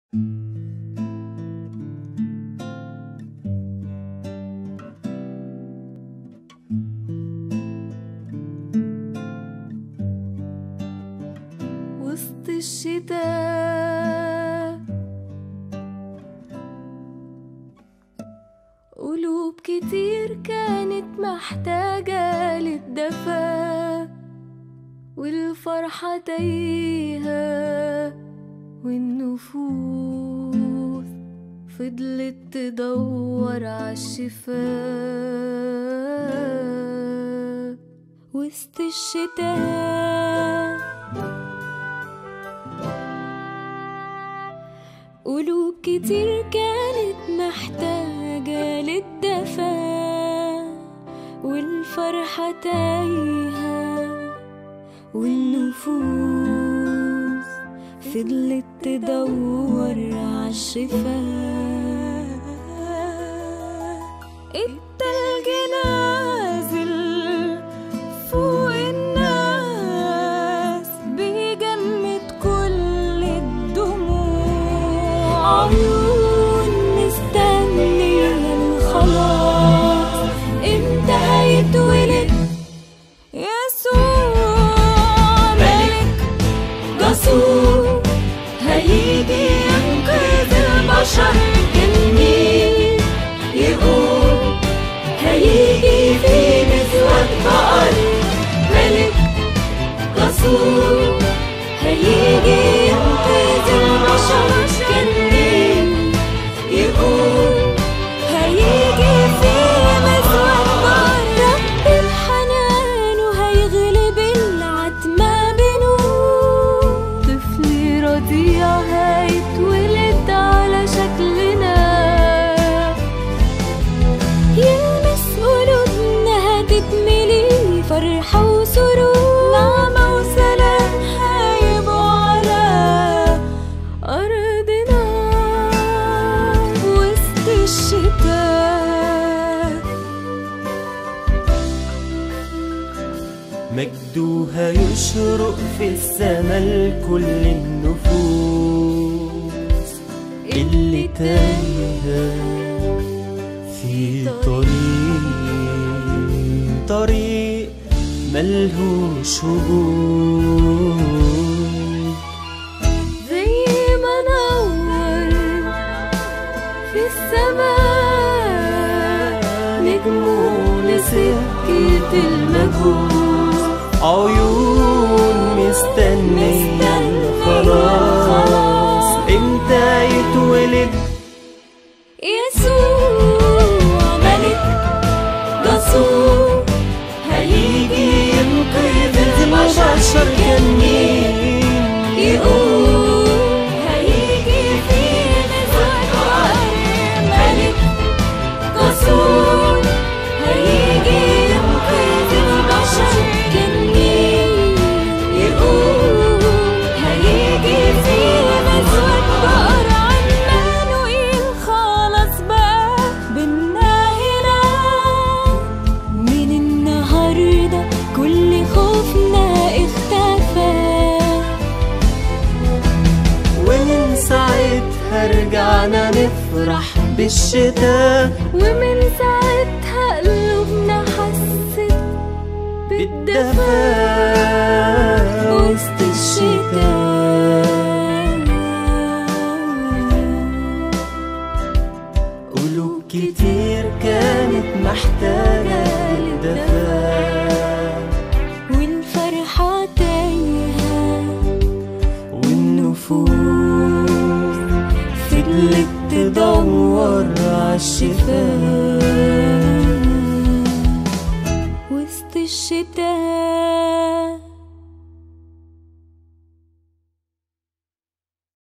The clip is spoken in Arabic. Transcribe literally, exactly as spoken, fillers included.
وسط الشتاء قلوب كتير كانت محتاجة للدفا، والفرحة تايهة والنفوس فضلت تدور عالشفاء. وسط الشتاء قلوب كتير كانت محتاجة للدفا، والفرحة تايهة والنفوس فضلت تدور عالشفاء. التلج نازل فوق الناس بيجمد كل الدموع، عيون مستنية الخلاص امتى هيتولد يسوع. ملك جسور هيجي ينقذ البشر، كان مين يقول هيجي في نسوة بقر. ملك جسور هيجي ينقذ البشر، كان مين يقول هيجي في نسوة بقر. رب الحنان وهيغلب العتمة بنور، طفل رضيع هيتولد على شكلنا، يلمس قلوبنا هتتملي فرحة وسرور، نعمة وسلام هيبقوا على أرضنا. وسط الشتاء مجده هيشرق في السما لكل النفوس اللي تايهة في طريق طريق ملهوش وجود. زي ما نور في السماء نجمه لسكة المجهول، عيون مستنية الخلاص امتى يتولد يسوع. ملك جسور هيجي ينقذ البشر، كان مين يقول هيجي في نسوة بقر. ملك جسور هيجي ينقذ البشر، كان مين يقول هيجي في نسوة بقر. عمانوئيل خلاص بقى بينا هنا، من النهاردة كل خوفنا اختفى، ومن ساعتها رجعنا نفرح بالشتاء، ومن ساعتها قلوبنا حست بالدفا. وسط الشتاء قلوب كتير كانت محتاجة للدفا، والفرحة تايهة والنفوس فضلت تدور عالشفاء.